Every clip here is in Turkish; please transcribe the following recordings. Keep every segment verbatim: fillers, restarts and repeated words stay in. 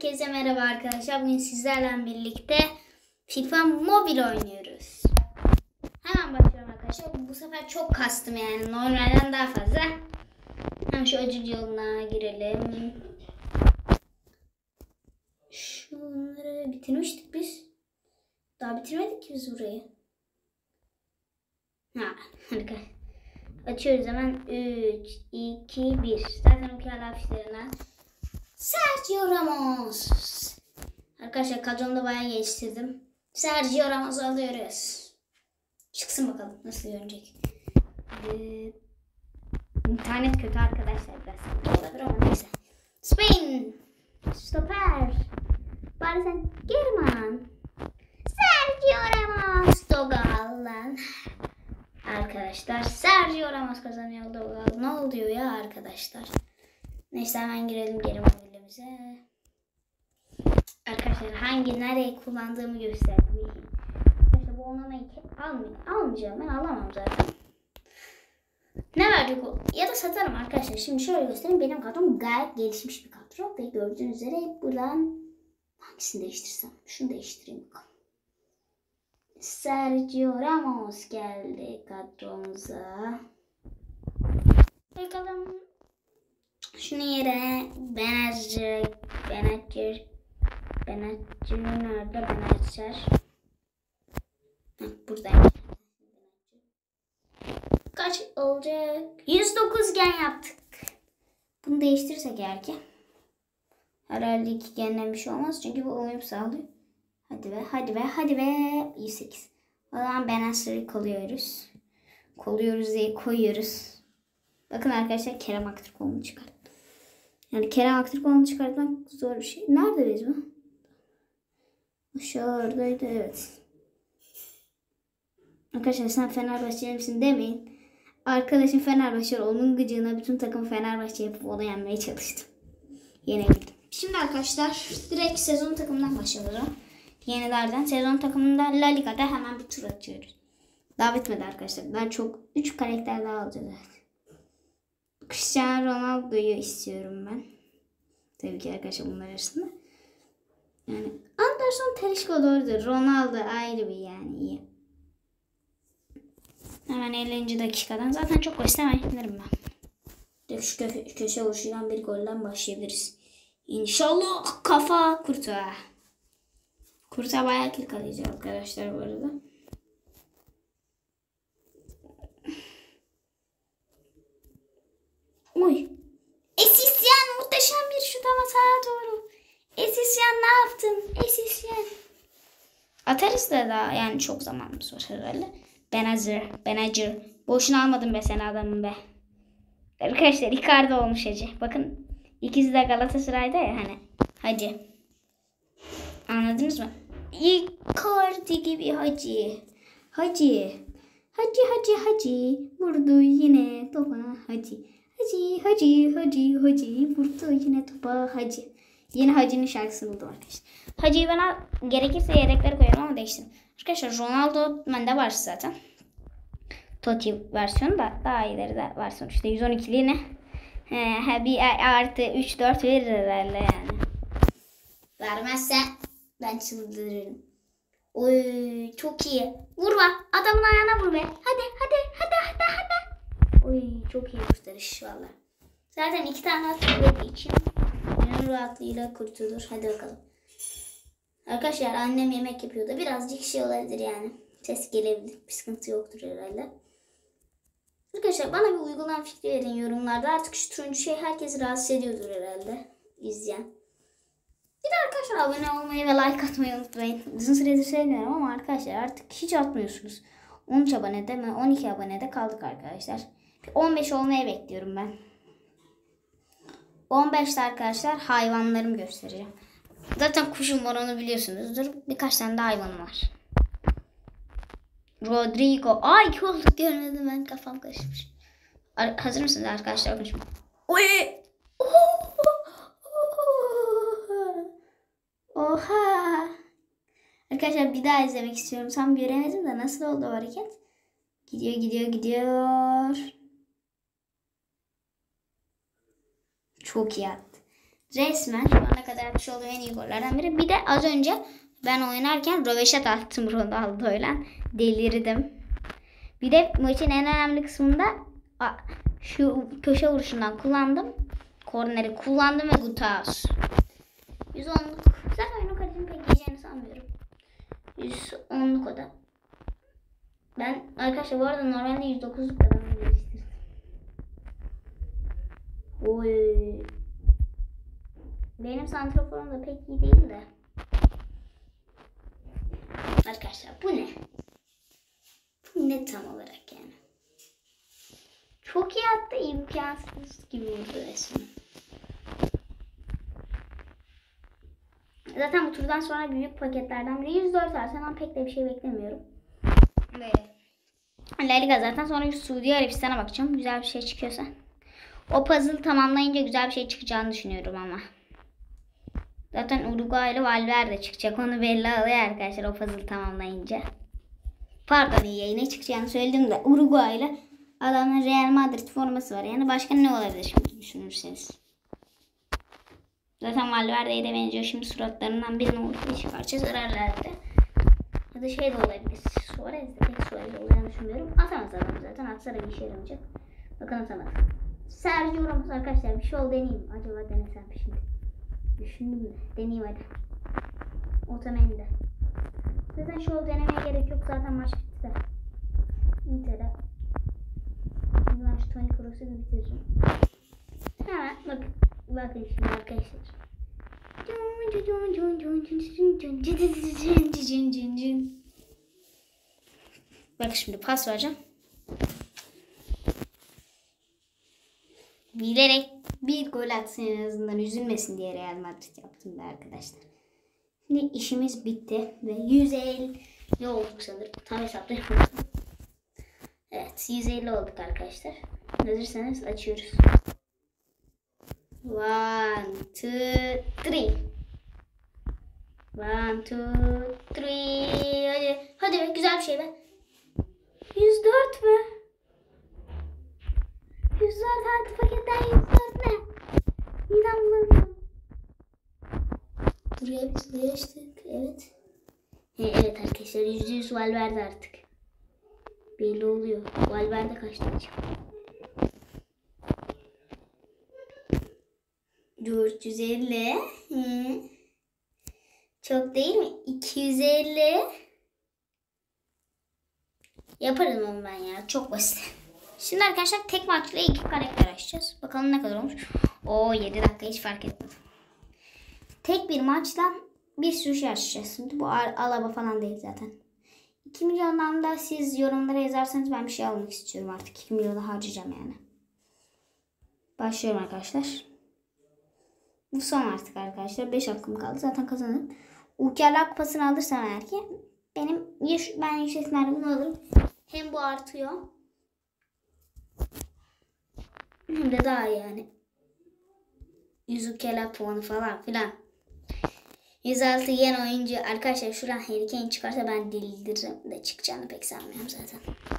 Herkese merhaba arkadaşlar. Bugün sizlerle birlikte FIFA Mobile oynuyoruz. Hemen başlıyorum arkadaşlar. Bu sefer çok kastım yani. Normalden daha fazla. Hemen şu ödül yoluna girelim. Şunları bitirmiştik biz. Daha bitirmedik ki biz burayı. Ha, harika. Açıyoruz hemen. üç, iki, bir. Zaten okuyan afişlerinden. Sergio Ramos. Arkadaşlar kadromu da bayağı geliştirdim. Sergio Ramos'u alıyoruz. Çıksın bakalım nasıl görünecek. Ee, internet kötü arkadaşlar biraz. Olabilir ama neyse. Spain. Stoper. Bari sen German. Sergio Ramos. Dogal. Arkadaşlar Sergio Ramos kazanıyor Dogal. Ne oluyor ya arkadaşlar? Neyse hemen girelim geri mobilimize. Arkadaşlar hangi nereye kullandığımı gösterdim. Arkadaşlar bu Onana'yı almayacağım. Almayacağım ben alamam zaten. Ne verecek o? Ya da satarım arkadaşlar. Şimdi şöyle göstereyim. Benim kadrom gayet gelişmiş bir kadro. Ve gördüğünüz üzere buradan hangisini değiştirsem? Şunu değiştireyim bakalım. Sergio Ramos geldi kadromuza. Bakalım. Şunu yere Benacer, Benacer, Benacer nerede? Benacer. Buradayım. Kaç olacak? yüz dokuz gen yaptık. Bunu değiştirirsek eğer ki. Herhalde iki genden bir şey olmaz. Çünkü bu uyum sağlıyor. Hadi be, hadi be, hadi be. yüz sekiz. O zaman Benacer'i koyuyoruz. Koyuyoruz diye koyuyoruz. Bakın arkadaşlar Kerem Aktürkoğlu'nu çıkart. Yani Kerem Aktürkoğlu'nu çıkartmak zor bir şey. Nerede biz bu? Şuradaydı evet. Arkadaşlar sen Fenerbahçeli misin demeyin. Arkadaşım Fenerbahçeli, onun gıcığına bütün takım Fenerbahçe yapıp onu yenmeye çalıştım. Yenebildim. Şimdi arkadaşlar direkt sezon takımından başlayalım. Yenilerden sezon takımında La Liga'da hemen bir tur atıyoruz. Daha bitmedi arkadaşlar. Ben çok üç karakter daha alacağız. Cristiano Ronaldo'yu istiyorum ben. Tabii ki arkadaşlar bunlar arasında. Yani Anderson Talisca doğrudur. Ronaldo ayrı bir yani iyi. Hemen ellinci dakikadan zaten çok göstermeyebilirim ben. Şu kö köşe vuruşuyla bir golden başlayabiliriz. İnşallah kafa kurtuğa. Kurtuğa bayağı kill kalacak arkadaşlar bu arada. Uy. Esisyan muhteşem bir şut ama sağa doğru. Esisyan ne yaptın? Esisyan. Atarız da daha yani çok zamanımız var herhalde. Benacer, Benacer. Boşuna almadım be sen adamım be. Arkadaşlar Icardi olmuş Hacı. Bakın ikisi de Galatasaray'da ya hani. Hacı. Anladınız mı? Icardi gibi Hacı. Hacı. Hacı Hacı Hacı. Vurdu yine topa Hacı. Hacı, hacı, hacı, hacı, vurdu yine topa hacı. Yine Hacı'nın şarkısını buldum arkadaşlar. Hacı'yı ben gerekirse yedeklere koyarım ama değiştirdim. Arkadaşlar Ronaldo bende var zaten. Totti versiyonu da daha ileri de var sonuçta. yüz on ikiliğine He, bir artı üç dört verir herhalde yani. Vermezse ben çıldırırım. Oy çok iyi. Vurma. Adamın ayağına vur be. Hadi hadi hadi hadi hadi. Oy çok iyi kurtarış valla. Zaten iki tane attığı için gönül rahatlığıyla kurtulur. Hadi bakalım. Arkadaşlar annem yemek yapıyordu. Birazcık şey olabilir yani. Ses gelebilir. Bir sıkıntı yoktur herhalde. Arkadaşlar bana bir uygulama fikri verin yorumlarda. Artık şu turuncu şey herkesi rahatsız ediyordur herhalde. İzleyen. Bir de arkadaşlar abone olmayı ve like atmayı unutmayın. Uzun süredir söylemiyorum ama arkadaşlar artık hiç atmıyorsunuz. on üç abonede mi on iki abonede kaldık arkadaşlar. on beş olmaya bekliyorum ben. on beşte arkadaşlar hayvanlarımı göstereceğim. Zaten kuşum var onu biliyorsunuzdur. Birkaç tane de hayvanım var. Rodrigo. Ay iki olduk görmedim ben kafam karışmış. Hazır mısınız arkadaşlar? Oy. Oha. Arkadaşlar bir daha izlemek istiyorum. Tam göremedim de nasıl oldu o hareket? Gidiyor gidiyor gidiyor. Çok iyi attı. Resmen şu ana kadar yapmış olduğum en iyi gollerden biri. Bir de az önce ben oynarken röveşat attım Ronaldo'yla. Delirdim. Bir de maçın en önemli kısmında şu köşe vuruşundan kullandım. Korneri kullandım ve Gutaus. yüz onluk. Zaten oyunu kalecinin pek yiyeceğini sanmıyorum. yüz onluk o da. Ben arkadaşlar bu arada normalde yüz dokuzluk da ben geliştirdim. Oy. Benim santraforum da pek iyi değil de. Arkadaşlar bu ne? Bu ne tam olarak yani? Çok iyi attı, imkansız gibi oldu resmen. Zaten bu turdan sonra büyük paketlerden biri yüz dört Arsenal, pek de bir şey beklemiyorum. Ve La Liga zaten, sonra Suudi Arabistan'a bakacağım. Güzel bir şey çıkıyorsa. O puzzle tamamlayınca güzel bir şey çıkacağını düşünüyorum ama. Zaten Uruguaylı Valverde çıkacak. Onu belli oluyor arkadaşlar o puzzle tamamlayınca. Pardon, iyi yayına çıkacağını söyledim de Uruguaylı adamın Real Madrid forması var. Yani başka ne olabilir şimdi düşünürseniz. Zaten Valverde'ye de benziyor. Şimdi suratlarından birini ortaya çıkaracağız herhalde. Ya da şey de olabilir. Suarez de pek Suarez olacağını düşünmüyorum. Atamaz adam zaten. Atsa da bir işe yaramayacak. Bakın atamaz. Sergio Ramos arkadaşlar, bir şey ol deneyeyim. Acaba denesem şimdi. Düşündüm de. Deneyeyim hadi. Otamendi. Zaten şu ol denemeye gerek yok. Zaten maç bitti de. Inter'e. Şimdi ben şu Toni Kroos'u bitiririm. Hemen bakın. Bakın şimdi arkadaşlar. Bak şimdi pas vereceğim. Bilerek bir gol atsın en azından, üzülmesin diye Real Madrid yaptım da arkadaşlar. Şimdi işimiz bitti ve yüz elli olduk sanırım. Tam hesaplayamadım. Evet, yüz elli olduk arkadaşlar. Hazırsanız açıyoruz. One, two, three. One, two, three. Hadi, hadi be, güzel bir şey be. yüz dört mü? yüz dört artı paketten yüz dört ne? Midem bulanıyor. Buraya biz buraya açtık. Evet. He, evet arkadaşlar, yüzde yüz Valverde artık. Belli oluyor. Valverde kaçtı acaba? dört yüz elli. Hı. Çok değil mi? iki yüz elli. Yaparım onu ben ya. Çok basit. Şimdi arkadaşlar tek maçla iki karakter açacağız. Bakalım ne kadar olmuş. Oo, yedi dakika hiç fark etmedi. Tek bir maçla bir sürü şey açacağız. Şimdi bu alaba falan değil zaten. iki milyondan da siz yorumlara yazarsanız ben bir şey almak istiyorum artık. iki milyonu harcayacağım yani. Başlıyorum arkadaşlar. Bu son artık arkadaşlar. beş hakkım kaldı. Zaten kazanırım. Ukerler kupasını alırsam eğer ki benim ben yüksek ihtimalle bunu alırım. Hem bu artıyor. Hem de daha iyi yani. yüz Ukerler puanı falan filan. yüz altı yen oyuncu. Arkadaşlar şuradan Harry Kane çıkarsa ben deliririm de, çıkacağını pek sanmıyorum zaten.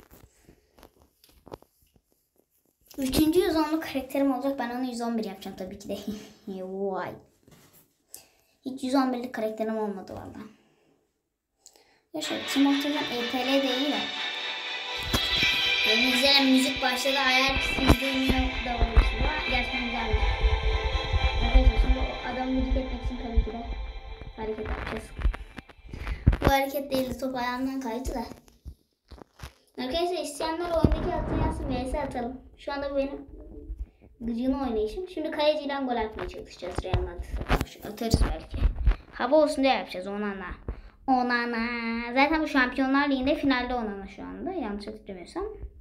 Üçüncü yüz onluk karakterim olacak. Ben onu yüz on bir yapacağım tabii ki de. Vay. Hiç yüz on birlik karakterim olmadı valla. Yaşar Tim Horton'dan E P L değil de. Yani güzel müzik başladı. Eğer siz duymuyor da olursunuz ama gerçekten güzelmiş. Arkadaşlar şimdi o adamı müzik etmek için tabii ki de hareket yapacağız. Bu hareket değil de top ayağımdan kaydı da. Arkadaşlar isteyenler oyundaki atı yazsın, V S atalım. Şu anda bu benim gıcığını oynayışım. Şimdi kaleciyle gol atmaya çalışacağız Real Madrid'e. Atarız belki. Hava olsun diye yapacağız. Onana. Onana. Zaten bu Şampiyonlar Ligi'nde finalde Onana şu anda. Yanlış hatırlamıyorsam.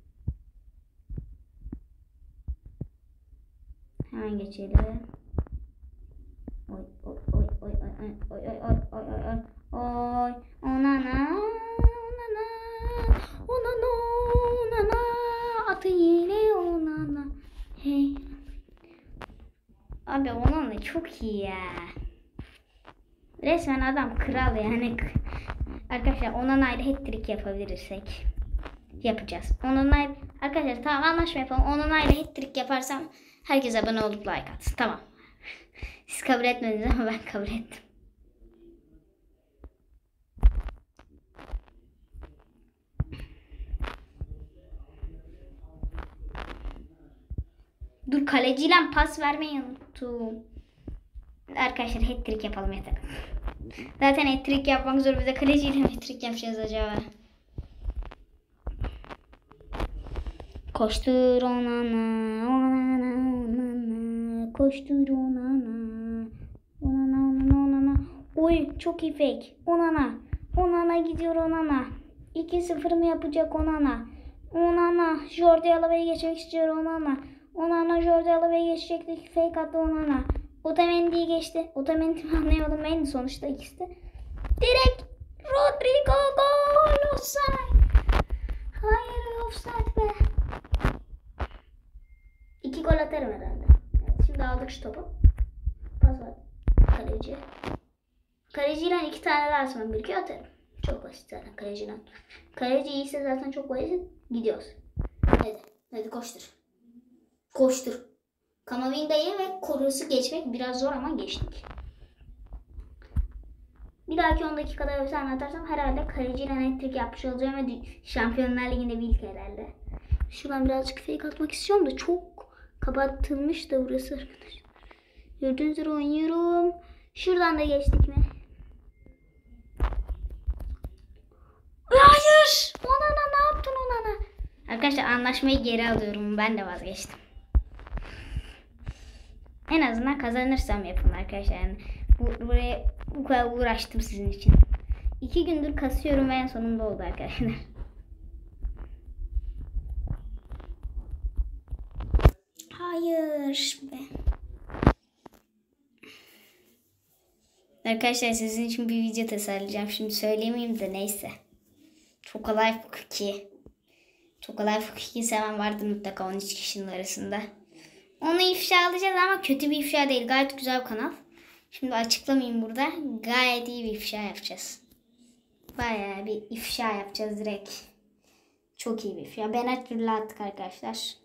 Hemen geçelim. Oy oy oy oy oy oy oy oy oy oy oy oy. Onana. Onana. Onana. Onana. Atı yine Onana. Hey. Abi Onana çok iyi ya. Resmen adam kral yani. Arkadaşlar Onana'yla hat-trick yapabilirsek yapacağız. Onana arkadaşlar tamam, anlaşma yapalım. Onana'yla hat-trick yaparsam herkes abone olup like atsın. Tamam. Siz kabul etmediniz ama ben kabul ettim. Dur, kaleciyle pas vermeyi unuttum. Arkadaşlar hat-trick yapalım yeter. Zaten hat-trick yapmak zor. Bir de kaleciyle hat-trick yapacağız acaba. Koştur onana, onana, onana, koştur onana, onana, onana, onana. Oy, çok iyi fake. Onana, onana gidiyor onana. iki sıfır mı yapacak onana? Onana, Jordi Alba'yı geçmek istiyor onana. Onana, Jordi Alba'yı geçecektik. Fake attı onana. Otamendi'yi geçti. Otamendi mi anlayamadım. Mendy sonuçta ikisi de. Direkt Rodrigo gol, offside. Hayır, offside be. İki gol atarım herhalde. Evet, şimdi aldık şu topu. Pas var. Kaleci. Kaleciyle iki tane daha atmam gerekiyor, atarım. Çok basit zaten kaleciyle. Kaleci iyiyse zaten çok basit. Gidiyoruz. Hadi. Hadi koştur. Koştur. Kamavinga'yı ve Korus'u geçmek biraz zor ama geçtik. Bir dahaki on dakikada bir tane atarsam herhalde kaleciyle hat-trick yapmış olacağım ve Şampiyonlar Ligi'nde bir ilk herhalde. Şuradan birazcık fake atmak istiyorum da çok kapatılmış da burası arkadaşlar. Gördüğünüz üzere oynuyorum. Şuradan da geçtik mi? Hayır! Onana, ne yaptın Onana? Arkadaşlar anlaşmayı geri alıyorum. Ben de vazgeçtim. En azından kazanırsam yapın arkadaşlar. Yani bu, buraya bu kadar uğraştım sizin için. İki gündür kasıyorum ve en sonunda oldu arkadaşlar. Hayır be. Arkadaşlar sizin için bir video tasarlayacağım. Şimdi söylemeyeyim de neyse. Chocolate Cookie. Chocolate Cookie seven vardı mutlaka on üç kişinin arasında. Onu ifşalayacağız ama kötü bir ifşa değil. Gayet güzel bir kanal. Şimdi açıklamayayım burada. Gayet iyi bir ifşa yapacağız. Bayağı bir ifşa yapacağız direkt. Çok iyi bir ifşa. Ben Atürlü attık arkadaşlar.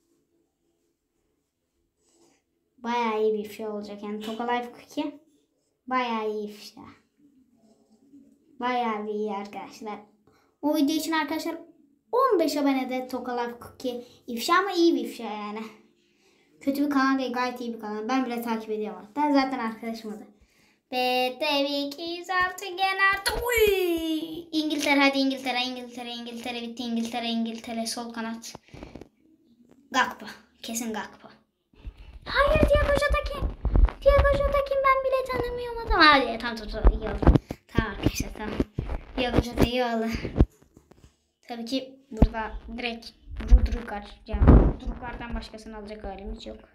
Bayağı iyi bir ifşa olacak. Yani Chocolate Cookie bayağı iyi ifşa. Bayağı bir iyi arkadaşlar. O video için arkadaşlar on beş abonede Chocolate Cookie ifşa ama iyi bir ifşa yani. Kötü bir kanal değil, gayet iyi bir kanal. Ben bile takip ediyorum hatta. Zaten arkadaşım adı. Ve tabii ki zaten artık. Uy! İngiltere, hadi İngiltere, İngiltere, İngiltere bitti. İngiltere, İngiltere, sol kanat. Gakpo. Kesin Gakpo. Hayır, Thiago Jota kim? Thiago Jota kim, ben bile tanımıyorum adamı. Hadi tamam tamam tamam, iyi oldu. Tamam arkadaşlar tamam. Thiago Jota iyi oldu. Tabii ki burada direkt Rudrugar. Yani Rudrugar'dan başkasını alacak halimiz yok.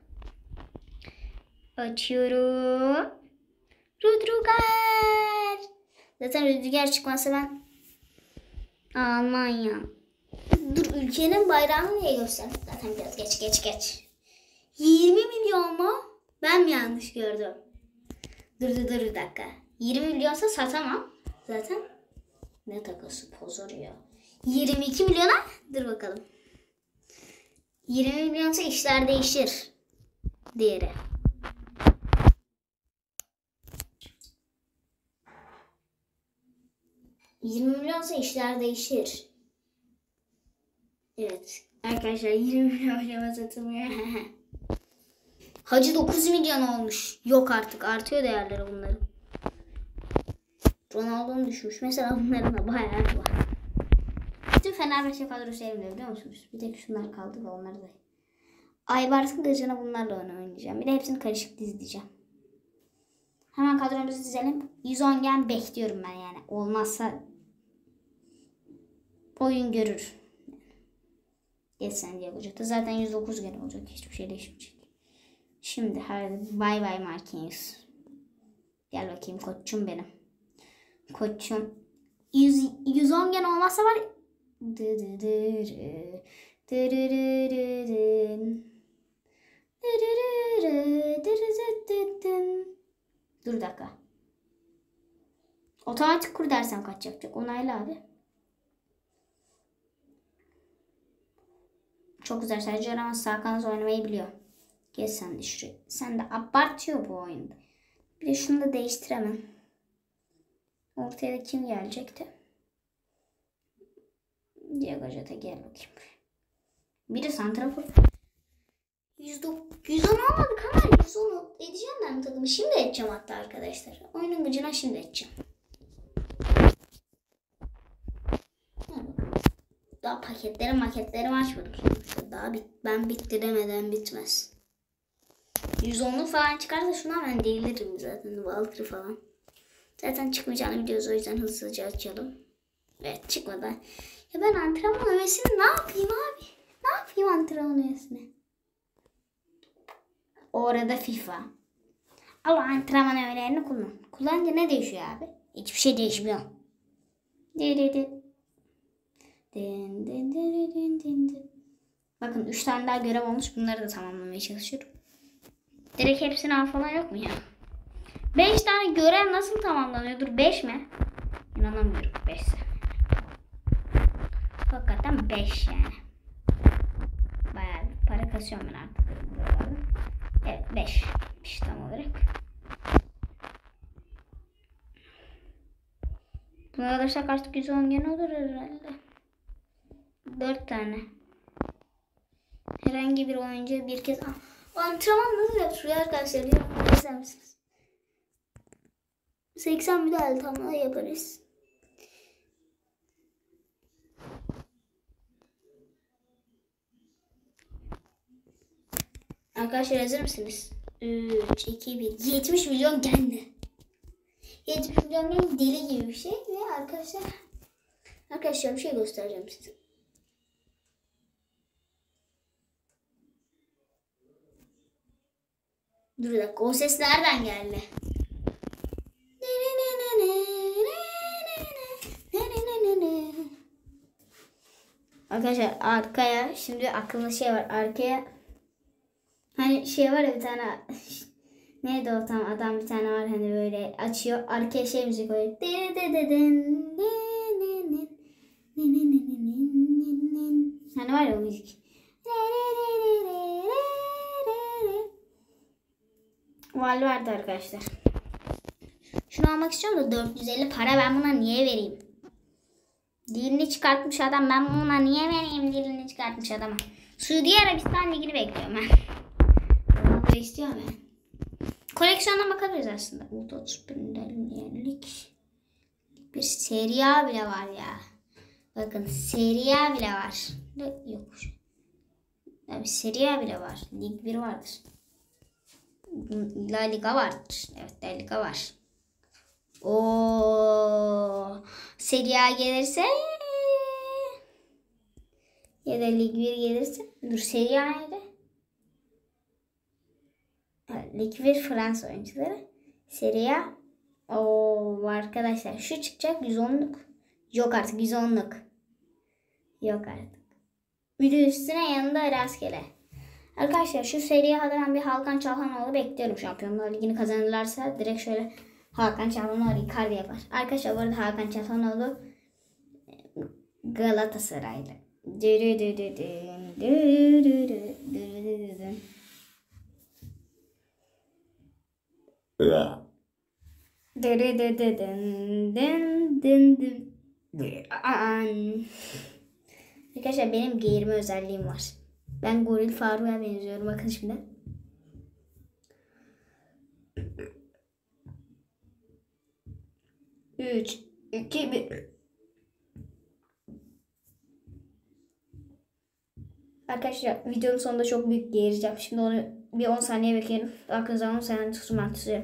Açıyorum. Rudrugar. Zaten Rudrugar çıkmazsa ben Almanya. Dur, ülkenin bayrağını niye gösterdim? Zaten biraz geç geç geç. yirmi milyon mu? Ben mi yanlış gördüm? Dur dur dur bir dakika. yirmi milyonsa satamam. Zaten ne takası pozor ya. yirmi iki milyona dur bakalım. yirmi milyonsa işler değişir. Diğeri. yirmi milyonsa işler değişir. Evet. Arkadaşlar yirmi milyon satılmıyor. Hacı dokuz milyon olmuş. Yok artık, artıyor değerleri bunların. Ronaldo'nun düşmüş. Mesela bunların da bayağı var. Bütün Fenerbahçe kadrosu evde biliyor musunuz? Bir tek şunlar kaldı ve onları da. Aybars'ın gıcına bunlarla oynayacağım. Bir de hepsini karışık dizeceğim. Hemen kadromuzu dizelim. yüz on gen bekliyorum ben yani. Olmazsa oyun görür. Geçsen diye olacak. Zaten yüz dokuz gen olacak. Hiçbir şey değişmeyecek. Şimdi hadi bay bay Marquinhos. Gel bakayım koçum benim. Koçum. yüz, yüz on gen olmazsa var. Dur bir dakika. Otomatik kur dersem kaç yapacak? Onayla abi. Çok güzel. Sergio Ramos sağ kanat oynamayı biliyor. Gel sen de şuraya. Sen de abartıyor bu oyunda. Bir de şunu da değiştiremem. Ortaya da kim gelecekti? Diego Jota gel bakayım. Biri santrafor. yüz on olmadık ama yüz on edeceğim ben takımı. Şimdi edeceğim hatta arkadaşlar. Oyunun gücüne şimdi edeceğim. Daha paketleri maketleri açmadım sonuçta. Daha bit ben bitiremeden bitmez. yüz onluk falan çıkarsa şuna ben deliririm zaten. Walter falan. Zaten çıkmayacağını biliyoruz, o yüzden hızlıca açalım. Evet, çıkmadan. Ya ben antrenman öğesini ne yapayım abi? Ne yapayım antrenman öğesini? Orada FIFA. Al antrenman öğelerini kullan. Kullanınca ne değişiyor abi? Hiçbir şey değişmiyor. Bakın üç tane daha görev olmuş. Bunları da tamamlamaya çalışıyorum. Direkt hepsini al falan yok mu ya? beş tane görev nasıl tamamlanıyordur? beş mi? İnanamıyorum. beş. Hakikaten beş yani. Bayağı bir para kasıyorum ben artık. Evet, beş. İşte tam olarak. Bunu alırsak artık yüz on gene olur herhalde. dört tane. Herhangi bir oyuncu bir kez... Antrenman nasıl yapıyor arkadaşlar? Yapmak ister misiniz? seksen müdahale tamamla yaparız. Arkadaşlar hazır mısınız? üç, iki, bir. yetmiş milyon geldi. yetmiş milyon geldi, deli gibi bir şey. Ve arkadaşlar arkadaşlar bir şey göstereceğim size. Dur bir dakika, o ses nereden geldi? Arkadaşlar arkaya şimdi aklımda şey var, arkaya hani şey var ya bir tane neydi o tam adam bir tane var hani böyle açıyor arkaya şey müzik koyuyor. Hani var ya o müzik. Vali vardı arkadaşlar. Şunu almak istiyorum da dört yüz elli para, ben buna niye vereyim? Dilini çıkartmış adam, ben buna niye vereyim dilini çıkartmış adama? Suudi Arabistan ligini bekliyorum ben. Bunu istiyorum ben. Koleksiyona bakabiliriz aslında. Ultra otuz birlik bir Serie A bile var ya. Bakın Serie A bile var. Yok. Tabii Serie A bile var. Lig bir vardır. La Liga vardır. Evet, La Liga var. O Serie A gelirse ya da Lig bir gelirse, dur Serie A neydi? Evet, Lig bir Fransa oyuncuları. Serie A. O arkadaşlar şu çıkacak yüz onluk. Yok artık yüz onluk. Yok artık. Bir de üstüne yanında rastgele. Arkadaşlar şu Serie A'da ben bir Hakan Çalhanoğlu bekliyorum. Şampiyonlar Ligi'ni kazanırlarsa direkt şöyle Hakan Çalhanoğlu Icardi yapar. Arkadaşlar bu arada Hakan Çalhanoğlu Galatasaraylı. Arkadaşlar benim geğirme özelliğim var. Ben Goril Faruk'a benziyorum. Bakın şimdi. üç, iki, bir. Arkadaşlar videonun sonunda çok büyük geğireceğim. Şimdi onu bir on saniye bekleyelim. Arkanızdan on saniye tutmak istiyorum.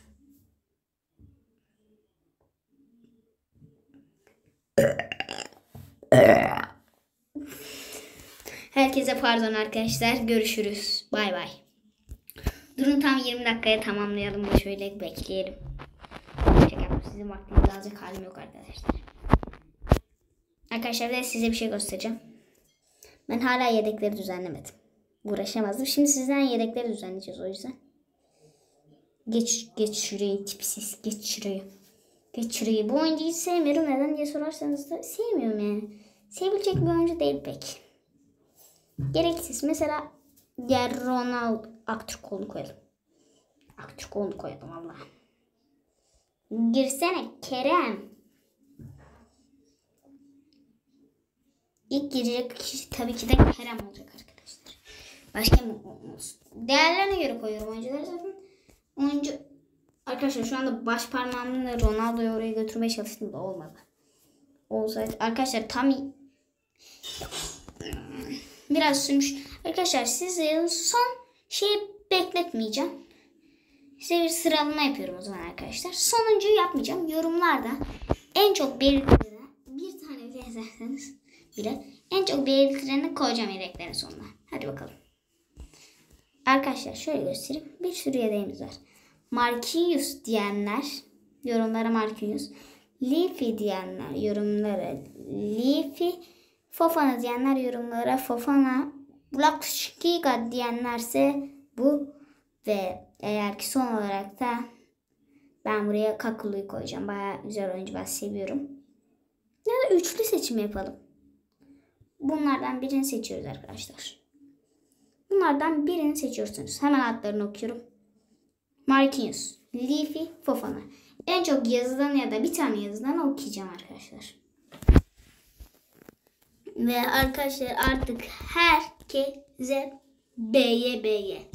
Herkese pardon arkadaşlar. Görüşürüz. Bay bay. Durun tam yirmi dakikaya tamamlayalım da şöyle bekleyelim. Şaka, sizin vaktinizi alacak halim yok arkadaşlar. Arkadaşlar da size bir şey göstereceğim. Ben hala yedekleri düzenlemedim. Uğraşamazdım. Şimdi sizden yedekleri düzenleyeceğiz o yüzden. Geç geç şurayı tipsiz. Geç şurayı. Geç şurayı. Bu oyuncuyu sevmiyorum. Neden diye sorarsanız da sevmiyorum yani. Sevilecek bir oyuncu değil pek. Gereksiz. Mesela ya Ronaldo. Aktürkoğlu'nu koyalım. Aktürkoğlu'nu koyalım Allah. Girsene Kerem. İlk girecek kişi tabii ki de Kerem olacak arkadaşlar. Başka mı olsun? Değerlerine göre koyuyorum oyuncuları zaten. Oyuncu arkadaşlar şu anda baş parmağımla Ronaldo'yu oraya götürmeye çalıştım da olmadı. Olsaydı arkadaşlar tam biraz sürmüş. Arkadaşlar size son şeyi bekletmeyeceğim. Size bir sıralama yapıyorum o zaman arkadaşlar. Sonuncuyu yapmayacağım. Yorumlarda en çok belirtilen bir tane bile yazarsanız bile en çok belirtilerini koyacağım yedeklerin sonuna. Hadi bakalım. Arkadaşlar şöyle göstereyim. Bir sürü yedeğimiz var. Marquinhos diyenler yorumlara Marquinhos. Leafy diyenler yorumlara Leafy. Fofana diyenler yorumlara Fofana. Blackskiga diyenlerse bu. Ve eğer ki son olarak da ben buraya Kakulu'yu koyacağım. Bayağı güzel oyuncu, ben seviyorum. Ya da üçlü seçim yapalım. Bunlardan birini seçiyoruz arkadaşlar. Bunlardan birini seçiyorsunuz. Hemen adlarını okuyorum. Marquinhos, Leafy, Fofana. En çok yazılan ya da bir tane yazılan okuyacağım arkadaşlar. Ve arkadaşlar artık herkese B'ye B'ye.